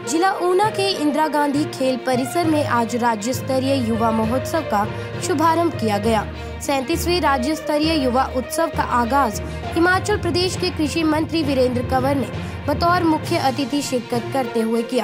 जिला ऊना के इंदिरा गांधी खेल परिसर में आज राज्य स्तरीय युवा महोत्सव का शुभारंभ किया गया। 37वें राज्य स्तरीय युवा उत्सव का आगाज हिमाचल प्रदेश के कृषि मंत्री वीरेंद्र कंवर ने बतौर मुख्य अतिथि शिरकत करते हुए किया।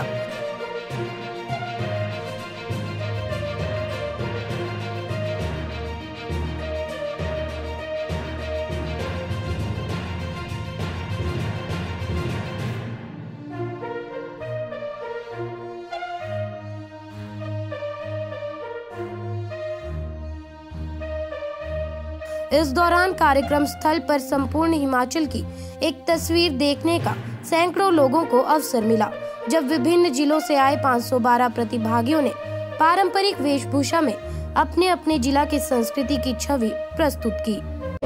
इस दौरान कार्यक्रम स्थल पर संपूर्ण हिमाचल की एक तस्वीर देखने का सैकड़ों लोगों को अवसर मिला, जब विभिन्न जिलों से आए 512 प्रतिभागियों ने पारंपरिक वेशभूषा में अपने अपने जिला की संस्कृति की छवि प्रस्तुत की।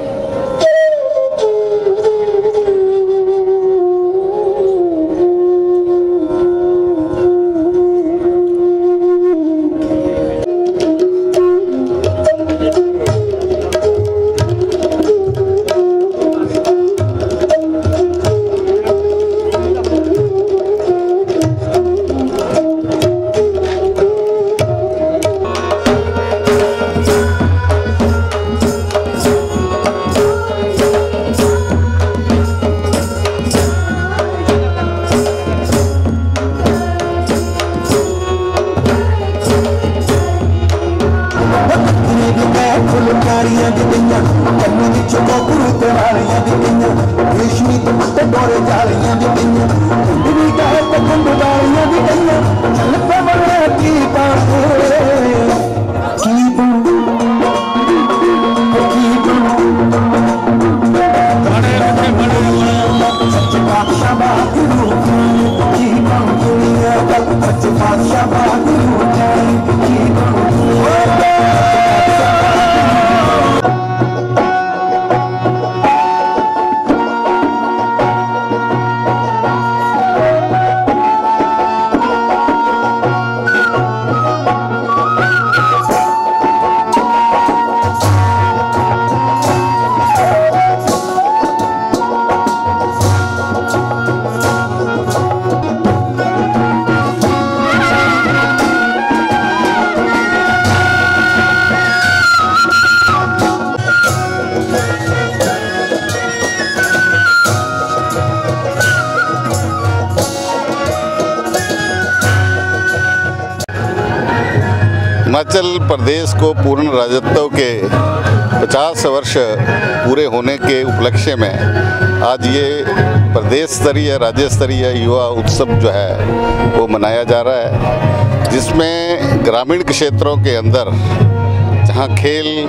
हिमाचल प्रदेश को पूर्ण राज्यत्व के 50 वर्ष पूरे होने के उपलक्ष्य में आज ये प्रदेश स्तरीय राज्य स्तरीय युवा उत्सव जो है वो मनाया जा रहा है, जिसमें ग्रामीण क्षेत्रों के अंदर जहाँ खेल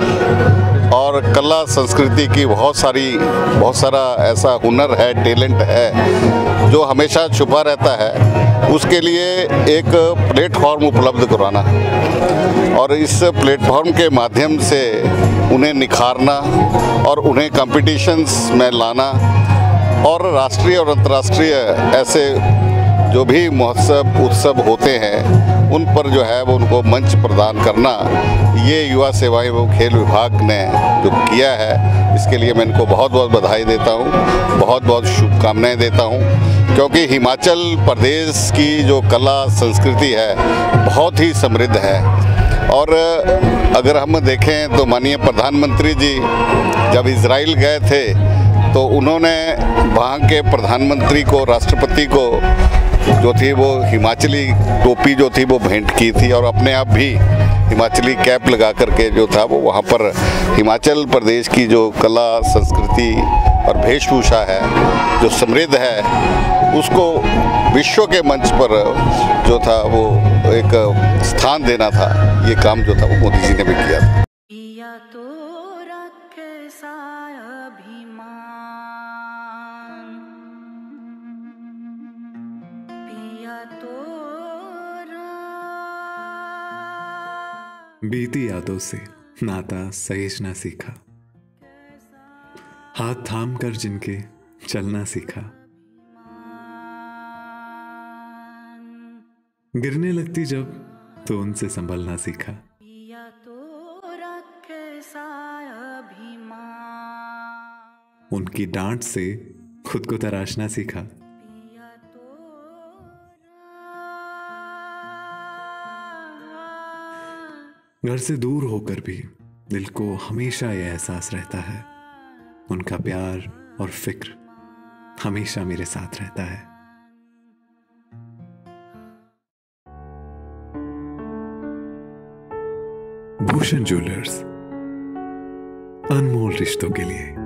और कला संस्कृति की बहुत सारा ऐसा हुनर है, टैलेंट है जो हमेशा छुपा रहता है, उसके लिए एक प्लेटफॉर्म उपलब्ध कराना और इस प्लेटफॉर्म के माध्यम से उन्हें निखारना और उन्हें कॉम्पिटिशन्स में लाना और राष्ट्रीय और अंतर्राष्ट्रीय ऐसे जो भी महोत्सव उत्सव होते हैं उन पर जो है वो उनको मंच प्रदान करना, ये युवा सेवाएं वो खेल विभाग ने जो किया है, इसके लिए मैं इनको बहुत बहुत बधाई देता हूँ, बहुत बहुत शुभकामनाएं देता हूँ, क्योंकि हिमाचल प्रदेश की जो कला संस्कृति है बहुत ही समृद्ध है। और अगर हम देखें तो माननीय प्रधानमंत्री जी जब इजराइल गए थे तो उन्होंने वहाँ के प्रधानमंत्री को, राष्ट्रपति को जो थी वो हिमाचली टोपी जो थी वो भेंट की थी और अपने आप भी हिमाचली कैप लगा करके जो था वो वहाँ पर हिमाचल प्रदेश की जो कला संस्कृति और वेशभूषा है जो समृद्ध है उसको विश्व के मंच पर जो था वो एक स्थान देना था, ये काम जो था वो मोदी जी ने भी किया था। बीती यादों से नाता सहेजना सीखा, हाथ थाम कर जिनके चलना सीखा, गिरने लगती जब तो उनसे संभलना सीखा। उनकी डांट से खुद को तराशना सीखा। घर से दूर होकर भी दिल को हमेशा यह एहसास रहता है, उनका प्यार और फिक्र हमेशा मेरे साथ रहता है। भूषण ज्वेलर्स, अनमोल रिश्तों के लिए।